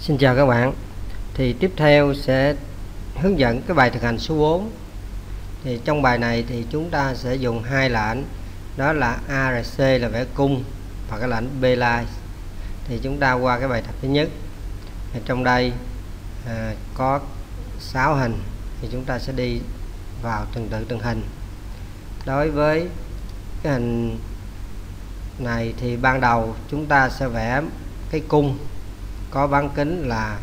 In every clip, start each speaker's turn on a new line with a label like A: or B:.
A: Xin chào các bạn. Thì tiếp theo sẽ hướng dẫn cái bài thực hành số 4. Thì trong bài này thì chúng ta sẽ dùng hai lệnh, đó là ARC là vẽ cung và cái lệnh B-line. Thì chúng ta qua cái bài tập thứ nhất. Thì trong đây có 6 hình, thì chúng ta sẽ đi vào từng hình. Đối với cái hình này thì ban đầu chúng ta sẽ vẽ cái cung có bán kính là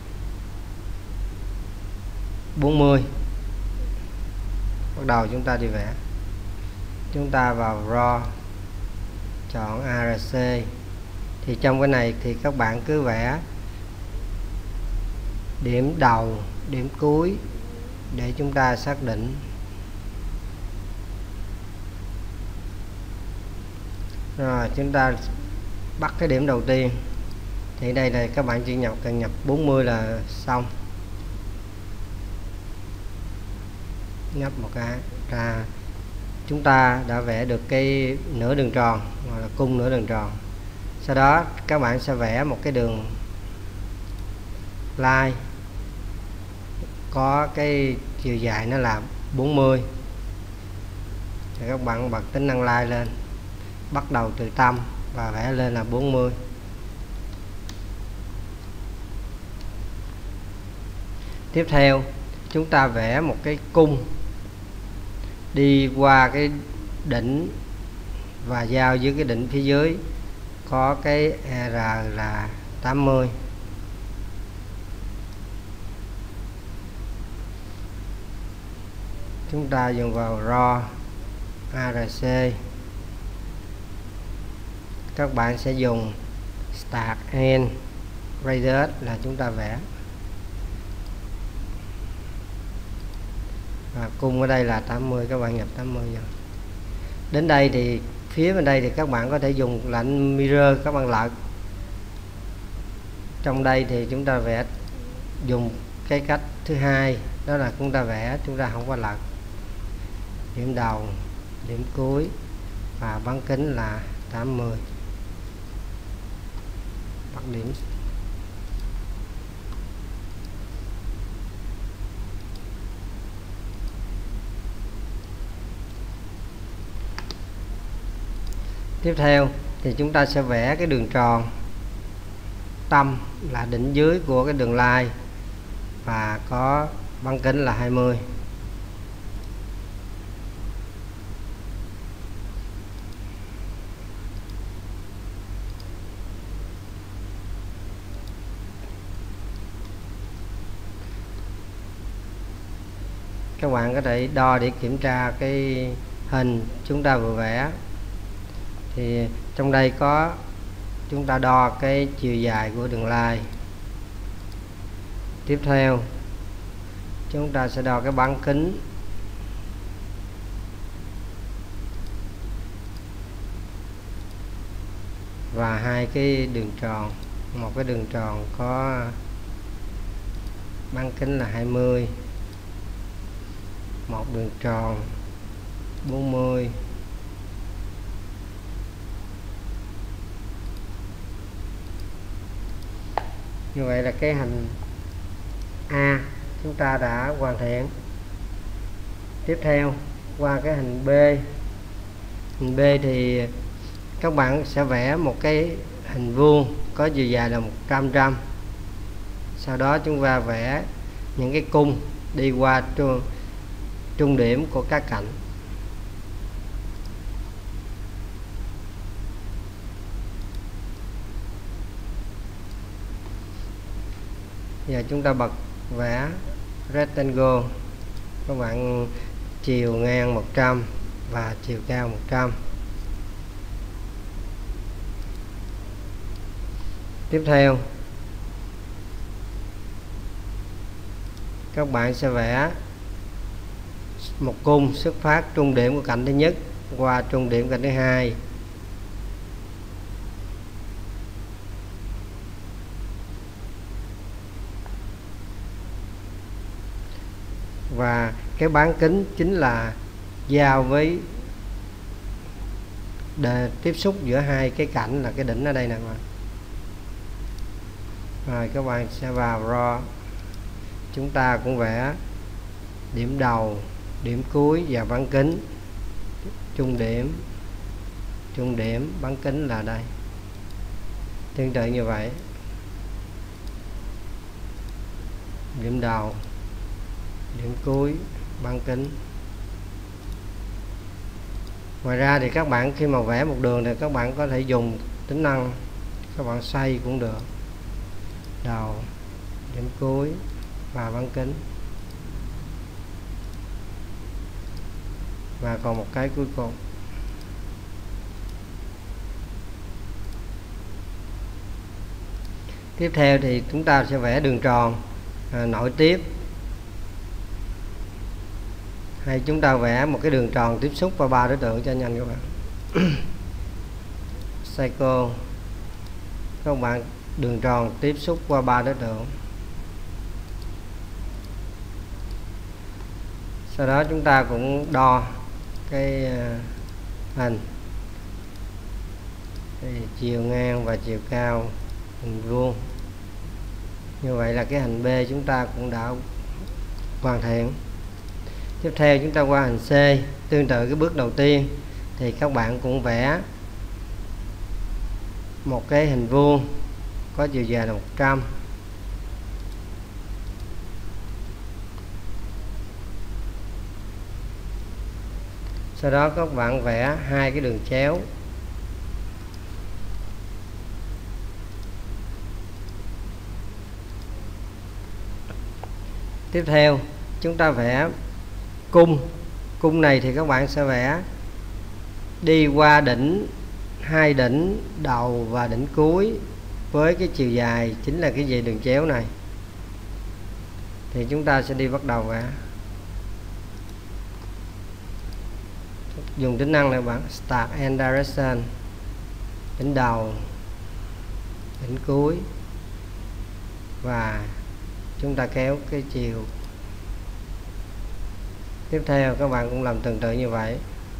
A: 40. Bắt đầu chúng ta đi vẽ. Chúng ta vào Raw, chọn ARC. Thì trong cái này thì các bạn cứ vẽ điểm đầu, điểm cuối để chúng ta xác định. Rồi chúng ta bắt cái điểm đầu tiên. Thì đây là các bạn chỉ cần nhập 40 là xong. Nhấp một cái ra, chúng ta đã vẽ được cái nửa đường tròn, hoặc là cung nửa đường tròn. Sau đó các bạn sẽ vẽ một cái đường line có cái chiều dài nó là 40. Thì các bạn bật tính năng line lên, bắt đầu từ tâm và vẽ lên là 40. Tiếp theo chúng ta vẽ một cái cung đi qua cái đỉnh và giao với cái đỉnh phía dưới có cái R là 80. Chúng ta dùng vào Raw, ARC. Các bạn sẽ dùng Start and Radius là chúng ta vẽ. Và cung ở đây là 80, các bạn nhập 80 vào. Đến đây thì phía bên đây thì các bạn có thể dùng lệnh mirror, các bạn lật. Trong đây thì chúng ta vẽ dùng cái cách thứ hai, đó là chúng ta vẽ, chúng ta không có lật. Điểm đầu, điểm cuối và bán kính là 80. Bắt điểm. Tiếp theo thì chúng ta sẽ vẽ cái đường tròn. Tâm là đỉnh dưới của cái đường line và có bán kính là 20. Các bạn có thể đo để kiểm tra cái hình chúng ta vừa vẽ. Thì trong đây có chúng ta đo cái chiều dài của đường line. Tiếp theo chúng ta sẽ đo cái bán kính. Và hai cái đường tròn, một cái đường tròn có bán kính là 20, một đường tròn 40. Như vậy là cái hình A chúng ta đã hoàn thiện. Tiếp theo qua cái hình B. Hình B thì các bạn sẽ vẽ một cái hình vuông có chiều dài là 100. Sau đó chúng ta vẽ những cái cung đi qua trung điểm của các cạnh. Giờ chúng ta bật vẽ rectangle. Các bạn chiều ngang 100 và chiều cao 100. Tiếp theo các bạn sẽ vẽ một cung xuất phát trung điểm của cạnh thứ nhất qua trung điểm cạnh thứ hai. Và cái bán kính chính là giao với tiếp xúc giữa hai cái cạnh là cái đỉnh ở đây nè. Rồi các bạn sẽ vào Raw, chúng ta cũng vẽ điểm đầu, điểm cuối và bán kính, trung điểm bán kính là đây, tương tự như vậy, điểm đầu, điểm cuối, bán kính. Ngoài ra thì các bạn khi mà vẽ một đường thì các bạn có thể dùng tính năng các bạn xoay cũng được, đầu, điểm cuối và bán kính. Và còn một cái cuối cùng. Tiếp theo thì chúng ta sẽ vẽ đường tròn nối tiếp, hay chúng ta vẽ một cái đường tròn tiếp xúc qua 3 đối tượng cho nhanh các bạn. Cycle, các bạn đường tròn tiếp xúc qua 3 đối tượng. Sau đó chúng ta cũng đo cái hình thì chiều ngang và chiều cao hình vuông. Như vậy là cái hình B chúng ta cũng đã hoàn thiện. Tiếp theo chúng ta qua hình C. Tương tự cái bước đầu tiên thì các bạn cũng vẽ một cái hình vuông có chiều dài là 100. Sau đó các bạn vẽ hai cái đường chéo. Tiếp theo chúng ta vẽ cung. Cung này thì các bạn sẽ vẽ đi qua đỉnh, hai đỉnh đầu và đỉnh cuối với cái chiều dài chính là cái dãy đường chéo này. Thì chúng ta sẽ đi bắt đầu vẽ. Dùng tính năng này bạn, Start and Direction, đỉnh đầu, đỉnh cuối, và chúng ta kéo cái chiều. Tiếp theo các bạn cũng làm tương tự như vậy.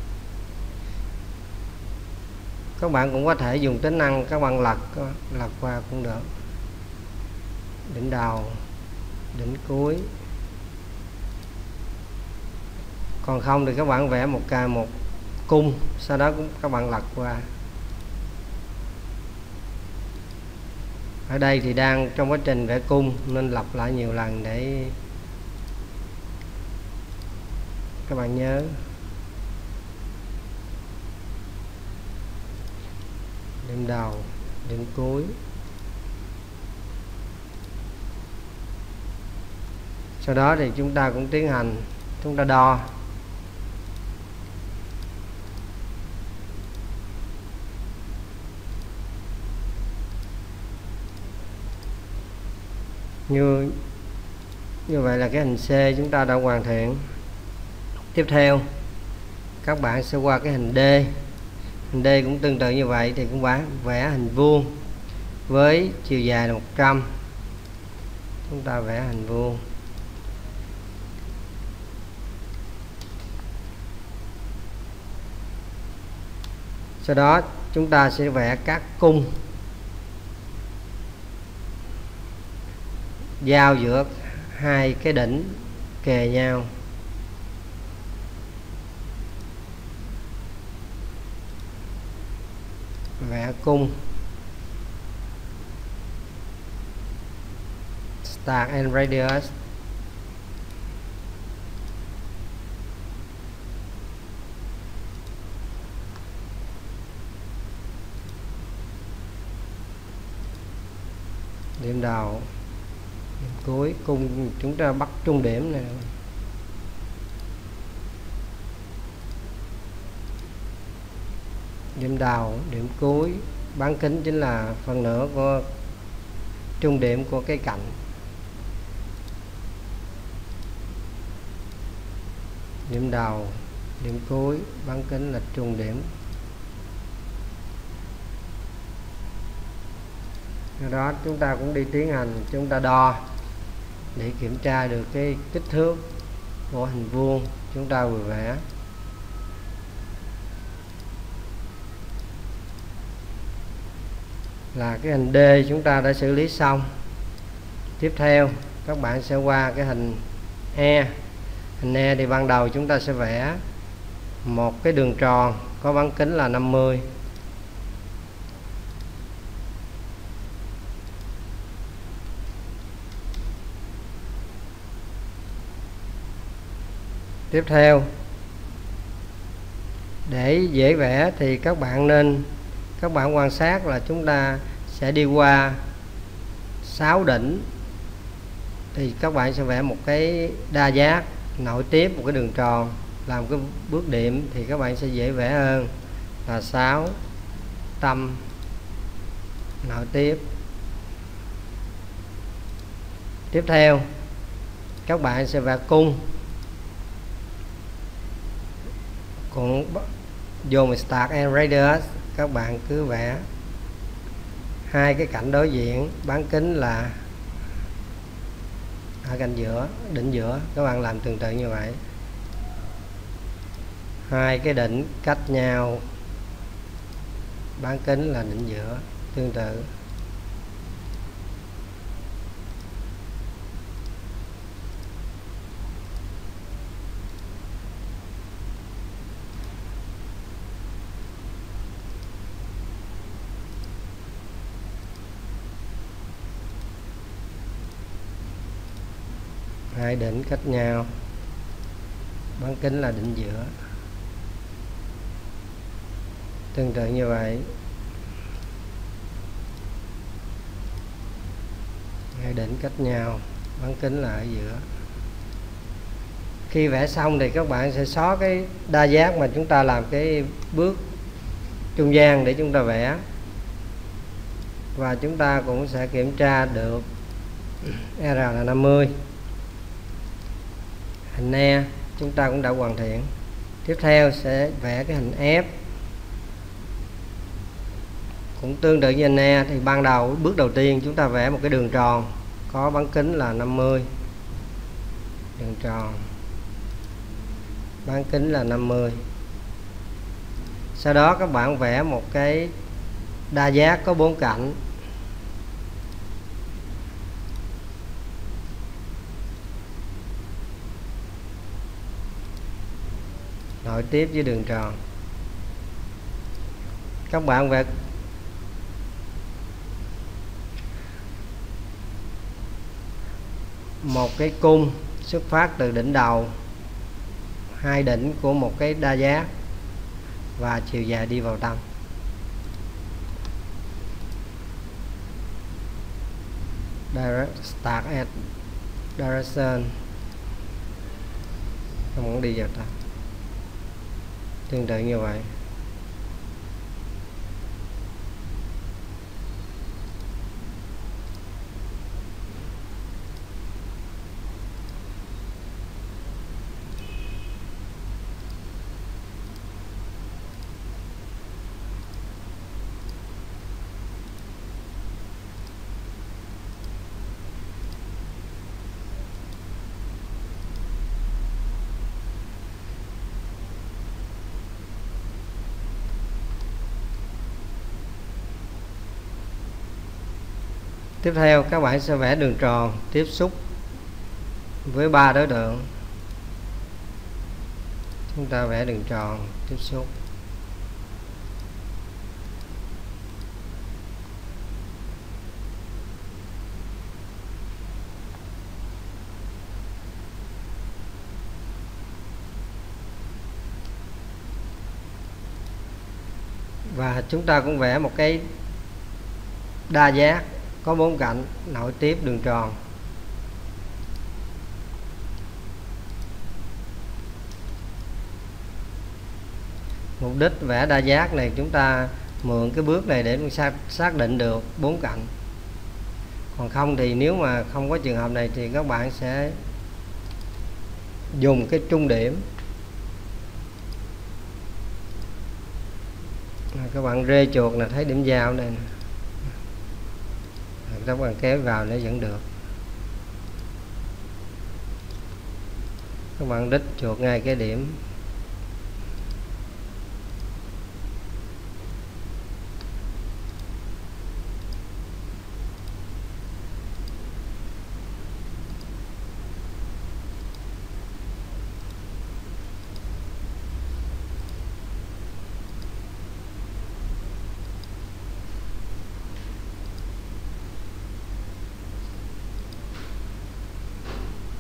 A: Các bạn cũng có thể dùng tính năng các bạn lật qua cũng được, đỉnh đầu, đỉnh cuối. Còn không thì các bạn vẽ một cung, sau đó cũng các bạn lật qua. Ở đây thì đang trong quá trình vẽ cung nên lặp lại nhiều lần để các bạn nhớ. Điểm đầu, điểm cuối. Sau đó thì chúng ta cũng tiến hành, chúng ta đo. Như vậy là cái hình C chúng ta đã hoàn thiện. Tiếp theo các bạn sẽ qua cái hình D. Hình D cũng tương tự như vậy, thì cũng vẽ hình vuông với chiều dài là 100. Chúng ta vẽ hình vuông. Sau đó chúng ta sẽ vẽ các cung giao giữa hai cái đỉnh kề nhau. Vẽ cung. Start and Radius. Điểm đầu, điểm cuối, cung chúng ta bắt trung điểm này. Điểm đầu, điểm cuối, bán kính chính là phần nửa của trung điểm của cái cạnh. Điểm đầu, điểm cuối, bán kính là trung điểm. Sau đó chúng ta cũng đi tiến hành, chúng ta đo để kiểm tra được cái kích thước của hình vuông chúng ta vừa vẽ. Là cái hình D chúng ta đã xử lý xong. Tiếp theo các bạn sẽ qua cái hình E. Hình E thì ban đầu chúng ta sẽ vẽ một cái đường tròn có bán kính là 50. Tiếp theo, để dễ vẽ thì các bạn quan sát là chúng ta sẽ đi qua 6 đỉnh, thì các bạn sẽ vẽ một cái đa giác nối tiếp một cái đường tròn làm cái bước điểm, thì các bạn sẽ dễ vẽ hơn là 6 tâm nối tiếp. Tiếp theo các bạn sẽ vẽ cung, cũng dùng start and radius. Các bạn cứ vẽ hai cái cạnh đối diện, bán kính là ở cạnh giữa, đỉnh giữa. Các bạn làm tương tự như vậy. Hai cái đỉnh cách nhau, bán kính là đỉnh giữa, tương tự. Hai đỉnh cách nhau, bán kính là đỉnh giữa, tương tự như vậy. Hai đỉnh cách nhau, bán kính là ở giữa. Khi vẽ xong thì các bạn sẽ xóa cái đa giác mà chúng ta làm cái bước trung gian để chúng ta vẽ, và chúng ta cũng sẽ kiểm tra được R là 50. Hình E chúng ta cũng đã hoàn thiện. Tiếp theo sẽ vẽ cái hình F, cũng tương tự như hình E. Thì ban đầu, bước đầu tiên chúng ta vẽ một cái đường tròn có bán kính là 50, đường tròn bán kính là 50. Sau đó các bạn vẽ một cái đa giác có 4 cạnh, nối tiếp với đường tròn. Các bạn vẽ một cái cung xuất phát từ đỉnh đầu, hai đỉnh của một cái đa giác, và chiều dài đi vào tâm. Start at direction, không muốn đi vào tâm, tương tự như vậy. Tiếp theo các bạn sẽ vẽ đường tròn tiếp xúc với 3 đối tượng. Chúng ta vẽ đường tròn tiếp xúc. Và chúng ta cũng vẽ một cái đa giác có 4 cạnh nối tiếp đường tròn. Mục đích vẽ đa giác này chúng ta mượn cái bước này để mình xác định được 4 cạnh. Còn không thì nếu mà không có trường hợp này thì các bạn sẽ dùng cái trung điểm. Các bạn rê chuột là thấy điểm giao đây nè, các bạn kéo vào để vẫn được. Các bạn đích chuột ngay cái điểm.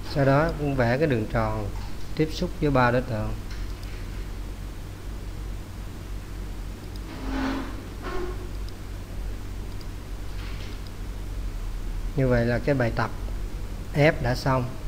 A: Sau đó cũng vẽ cái đường tròn tiếp xúc với ba đối tượng. Như vậy là cái bài tập F đã xong.